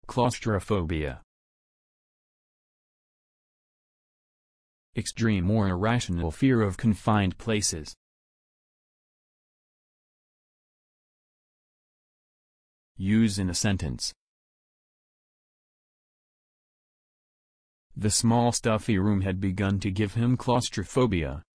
Claustrophobia. Extreme or irrational fear of confined places. Use in a sentence. The small stuffy room had begun to give him claustrophobia.